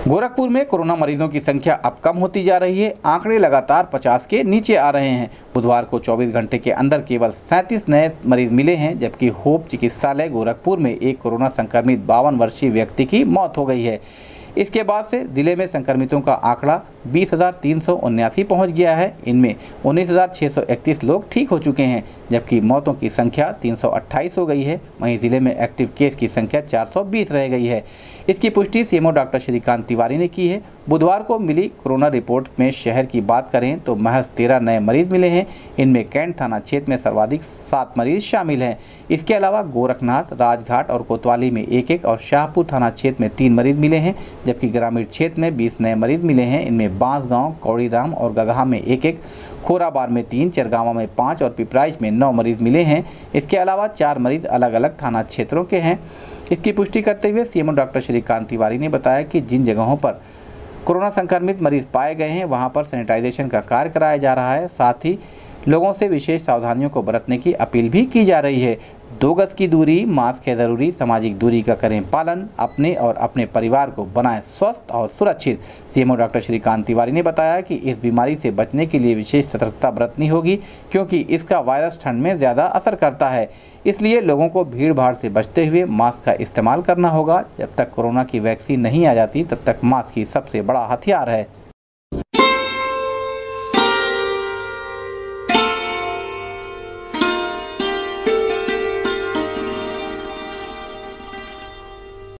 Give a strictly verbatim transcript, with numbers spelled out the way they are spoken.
गोरखपुर में कोरोना मरीजों की संख्या अब कम होती जा रही है। आंकड़े लगातार पचास के नीचे आ रहे हैं। बुधवार को चौबीस घंटे के अंदर केवल सैंतीस नए मरीज मिले हैं, जबकि होप चिकित्सालय गोरखपुर में एक कोरोना संक्रमित बावन वर्षीय व्यक्ति की मौत हो गई है। इसके बाद से जिले में संक्रमितों का आंकड़ा बीस हजार तीन सौ उन्यासी पहुँच गया है। इनमें उन्नीस हजार छः सौ इकतीस लोग ठीक हो चुके हैं, जबकि मौतों की संख्या तीन सौ अट्ठाईस हो गई है। वहीं जिले में एक्टिव केस की संख्या चार सौ बीस रह गई है। इसकी पुष्टि सीएमओ डॉक्टर श्रीकांत तिवारी ने की है। बुधवार को मिली कोरोना रिपोर्ट में शहर की बात करें तो महज तेरह नए मरीज मिले हैं। इनमें कैंट थाना क्षेत्र में सर्वाधिक सात मरीज शामिल हैं। इसके अलावा गोरखनाथ, राजघाट और कोतवाली में एक एक और शाहपुर थाना क्षेत्र में तीन मरीज मिले हैं, जबकि ग्रामीण क्षेत्र में बीस नए मरीज मिले हैं। इनमें बांसगांव, कौड़ीराम और गगहा में एक एक, खोराबार में तीन, चरगावा में पाँच और पिपराइच में नौ मरीज मिले हैं। इसके अलावा चार मरीज अलग अलग थाना क्षेत्रों के हैं। इसकी पुष्टि करते हुए सीएमओ डॉक्टर श्रीकांत तिवारी ने बताया कि जिन जगहों पर कोरोना संक्रमित मरीज पाए गए हैं वहां पर सैनिटाइजेशन का कार्य कराया जा रहा है। साथ ही लोगों से विशेष सावधानियों को बरतने की अपील भी की जा रही है। दो गज की दूरी, मास्क है जरूरी, सामाजिक दूरी का करें पालन, अपने और अपने परिवार को बनाएं स्वस्थ और सुरक्षित। सीएमओ डॉक्टर श्रीकांत तिवारी ने बताया कि इस बीमारी से बचने के लिए विशेष सतर्कता बरतनी होगी, क्योंकि इसका वायरस ठंड में ज़्यादा असर करता है। इसलिए लोगों को भीड़ भाड़ से बचते हुए मास्क का इस्तेमाल करना होगा। जब तक कोरोना की वैक्सीन नहीं आ जाती तब तक मास्क ही सबसे बड़ा हथियार है।